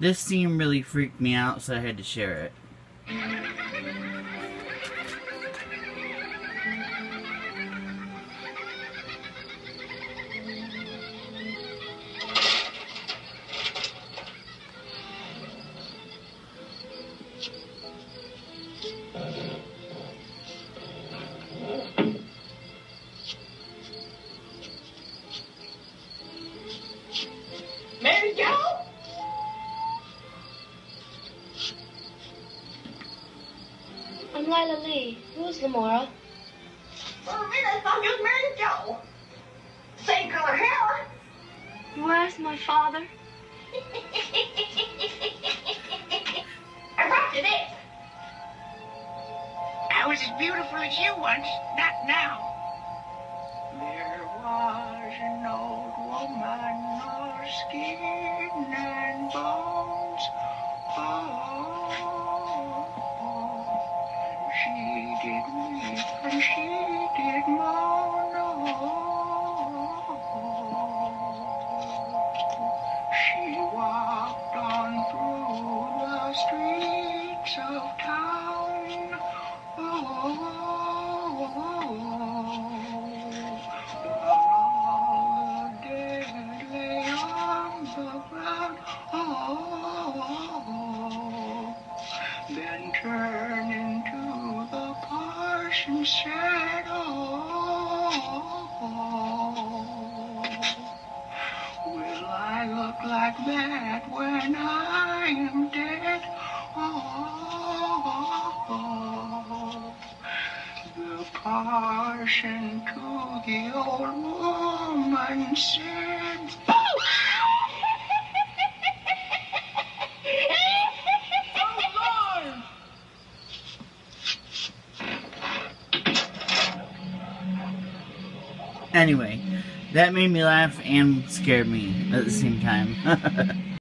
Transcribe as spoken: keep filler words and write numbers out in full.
This scene really freaked me out, so I had to share it. Mary Jo? I'm Lila Lee. Who's Lamora? For a minute, I thought you was Mary Jo. Same color hair. Where's my father? I brought you this. I was as beautiful as you once, not now. There was an old woman, all skin and bones. Oh, and she did weep and she did moan. Oh, she walked on through the streets of town. Oh, while all the dead lay on the ground. Oh, then turning to the parson said, oh, will I look like that when I am dead? Oh, the parson to the old woman said, Anyway, that made me laugh and scared me at the same time.